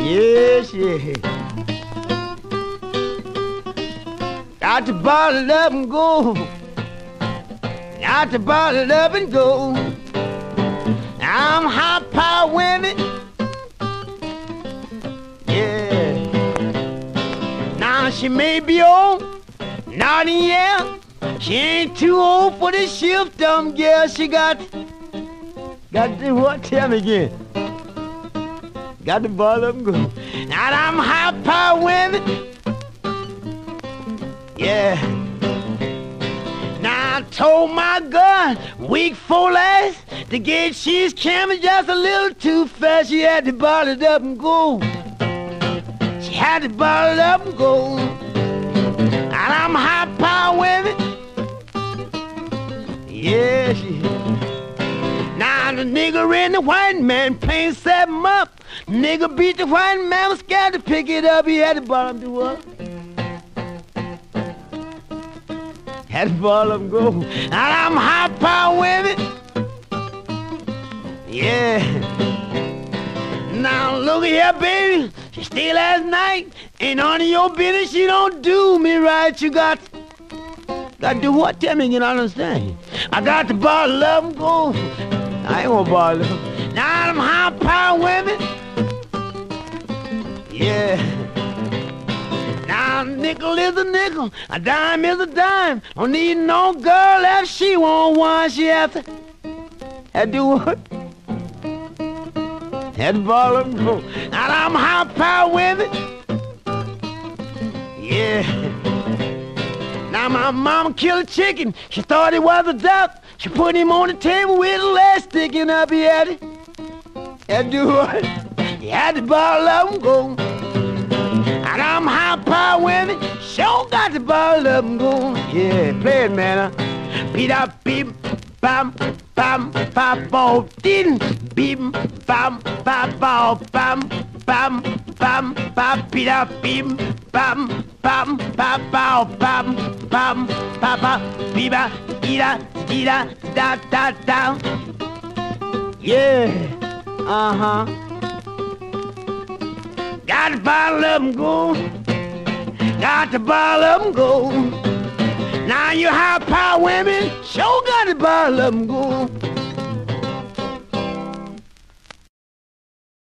Yes, yeah. Got to bottle up and go. Got to bottle up and go. I'm high power women. Yeah. Now she may be old, not in yeah. She ain't too old for this shift, girl. She got to what? Tell me again. Got to ball up and go. Now I'm high power women. Yeah. Now I told my gun week 4 last to get she's coming just a little too fast. She had to bottle it up and go. She had to bottle it up and go. And I'm high power women. Yeah, she. Now the nigger and the white man playing 7 up. Nigga beat the white man, was scared to pick it up. He had to bottom to what? Had to ball up and go. And I'm high power women. Yeah. Now look here, baby. She stayed last night. Ain't none of your business. She don't do me right. You got to do what? Tell me, you don't understand. I got to bottle up and go. I ain't gonna bottle up. Now I'm high power women. Yeah. Now a nickel is a nickel, a dime is a dime. Don't need no girl if she want one. She have to do what? Had to ball up and go. Now I'm high power women. Yeah. Now my mama killed a chicken. She thought it was a duck. She put him on the table with a leg sticking up. He had to do what? He had to ball up and go. And I'm high power women. Sure got to ball up and go. Yeah, play it, man. Beat up, beep, bam, bam, bam, bam, din, beep, bam, bam, bam, bam, bam, bam, bam, beat up, beep, bam, bam, bam, bam, bam, bam, bam, beep, ida, ida, da, da, da. Yeah, Got to bottle up and go. Got to bottle up and go. Now you high power women, sure got to bottle up and go.